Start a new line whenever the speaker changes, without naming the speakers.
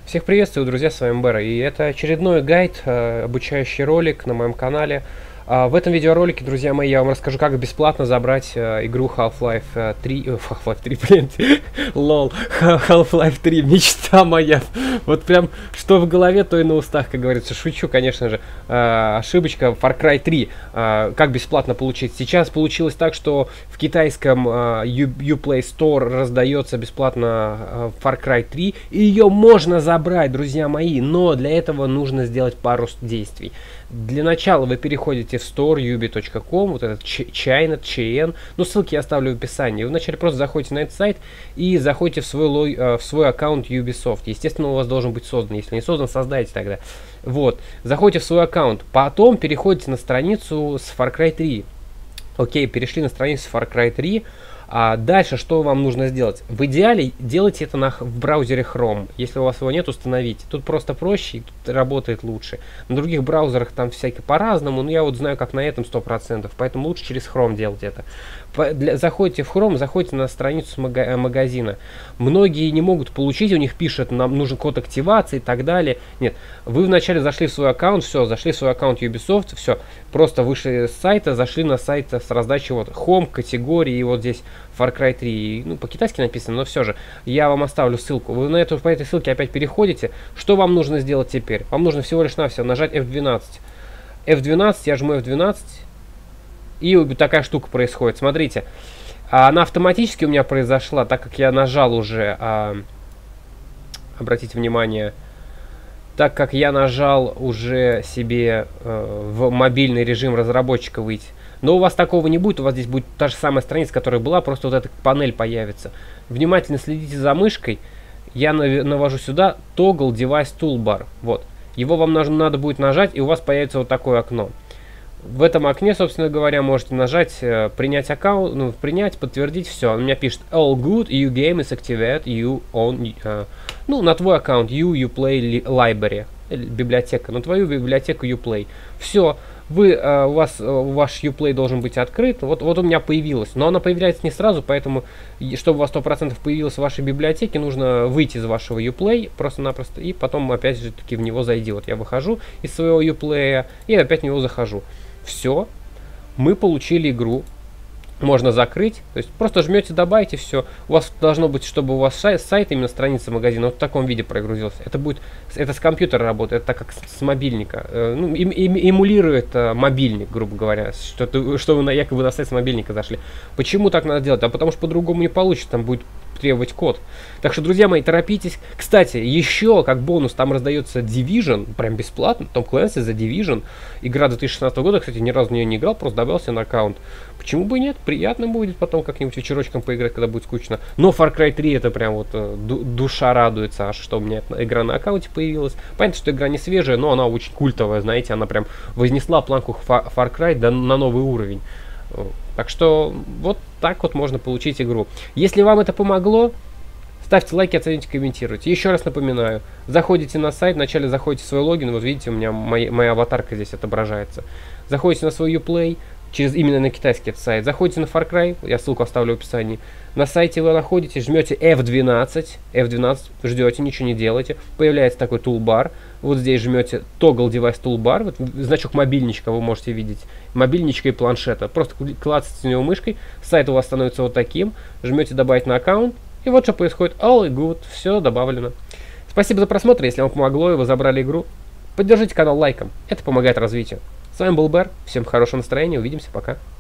Всех приветствую, друзья, с вами Бэр, и это очередной гайд, обучающий ролик на моем канале. В этом видеоролике, друзья мои, я вам расскажу, как бесплатно забрать игру Half-Life 3, Half-Life 3, блин, лол, Half-Life 3, мечта моя. Вот прям, что в голове, то и на устах, как говорится. Шучу, конечно же. Ошибочка, Far Cry 3, как бесплатно получить. Сейчас получилось так, что в китайском Uplay Store раздается бесплатно Far Cry 3, и ее можно забрать, друзья мои, но для этого нужно сделать пару действий. Для начала вы переходите в store ubi.com, вот этот China, ну ссылки я оставлю в описании. Вы вначале просто заходите на этот сайт и заходите в свой аккаунт Ubisoft. Естественно, у вас должен быть создан, если не создан, создайте тогда. Вот, заходите в свой аккаунт, потом переходите на страницу с Far Cry 3. Окей, перешли на страницу Far Cry 3. А дальше что вам нужно сделать? В идеале делайте это в браузере Chrome. Если у вас его нет, установите. Тут просто проще и тут работает лучше. На других браузерах там всякие по-разному, но я вот знаю, как на этом 100%. Поэтому лучше через Chrome делать это. Заходите в Chrome, заходите на страницу магазина. Многие не могут получить, у них пишет, нам нужен код активации и так далее. Нет, вы вначале зашли в свой аккаунт, все, зашли в свой аккаунт Ubisoft, все, просто вышли с сайта, зашли на сайт с раздачей вот Home, категории, и вот здесь Far Cry 3, ну, по-китайски написано, но все же, я вам оставлю ссылку. Вы по этой ссылке опять переходите. Что вам нужно сделать теперь? Вам нужно всего лишь навсего нажать F12. F12, я жму F12, и такая штука происходит. Смотрите, она автоматически у меня произошла, так как я нажал уже, обратите внимание, так как я нажал уже себе в мобильный режим разработчика выйти. Но у вас такого не будет, у вас здесь будет та же самая страница, которая была, просто вот эта панель появится. Внимательно следите за мышкой. Я навожу сюда Toggle Device Toolbar. Вот. Его вам надо будет нажать, и у вас появится вот такое окно. В этом окне, собственно говоря, можете нажать принять аккаунт, ну, принять, подтвердить, все. Он у меня пишет All good, you game is activated, you own, ну, на твой аккаунт, Uplay Library, библиотека, на твою библиотеку Uplay. Все. Ваш Uplay должен быть открыт. Вот у меня появилось. Но она появляется не сразу, поэтому, чтобы у вас 100% появилось в вашей библиотеке, нужно выйти из вашего Uplay просто-напросто, и потом опять же таки в него зайди. Вот я выхожу из своего Uplay и опять в него захожу. Все. Мы получили игру. Можно закрыть, то есть просто жмете добавить и все. У вас должно быть, чтобы у вас сайт, именно страница магазина, вот в таком виде прогрузился. Это с компьютера работает, это так как с мобильника. Ну, эмулирует мобильник, грубо говоря, что вы якобы на сайт с мобильника зашли. Почему так надо делать? А потому что по-другому не получится, там будет требовать код. Так что, друзья мои, торопитесь. Кстати, еще как бонус там раздается Division, прям бесплатно, Tom Clancy The Division. Игра 2016 года, кстати, ни разу в нее не играл, просто добавился на аккаунт. Почему бы и нет? Приятно будет потом как-нибудь вечерочком поиграть, когда будет скучно. Но Far Cry 3 это прям вот душа радуется, аж что у меня игра на аккаунте появилась. Понятно, что игра не свежая, но она очень культовая, знаете, она прям вознесла планку Far Cry на новый уровень. Так что вот так вот можно получить игру. Если вам это помогло, ставьте лайки, оцените, комментируйте. Еще раз напоминаю, заходите на сайт, вначале заходите в свой логин, вот видите, у меня моя аватарка здесь отображается. Заходите на свой Uplay, именно на китайский этот сайт. Заходите на Far Cry, я ссылку оставлю в описании. На сайте вы находитесь, жмете F12, ждете, ничего не делаете. Появляется такой тулбар. Вот здесь жмете Toggle Device Toolbar, вот значок мобильничка вы можете видеть. Мобильничка и планшета. Просто клацайте на него мышкой, сайт у вас становится вот таким. Жмете добавить на аккаунт. И вот что происходит. All good, все добавлено. Спасибо за просмотр, если вам помогло и вы забрали игру. Поддержите канал лайком, это помогает развитию. С вами был Бэр, всем хорошего настроения, увидимся, пока.